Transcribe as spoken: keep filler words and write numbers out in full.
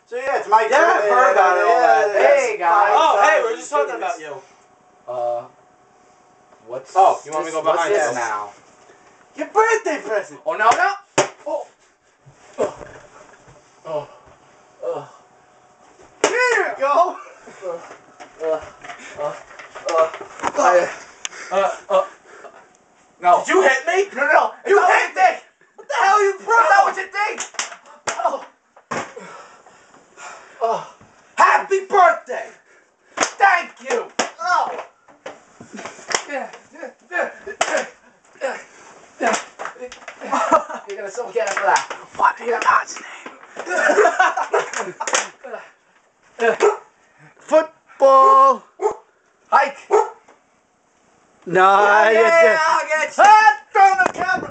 So yeah, it's my Yeah, I've turn. heard about it, all that. Hey, guys. Oh, hey, we're just talking about you. Uh, what's Oh, you want me this, to go behind what's this you? now? Your birthday present. Oh, no, no. Oh. Oh. Oh. Oh. Here you go. Uh, uh, uh, uh, I, uh, uh, no. Did you hit me? No, no, You it's hit me! What the hell are you Is that what from? you think? Oh. Oh. Happy birthday! Thank you. Oh. You're gonna still get it for that. What in God's name? Football. Hike. No, Yeah, you yeah, did. yeah, I'll get you. Ah, throw the camera.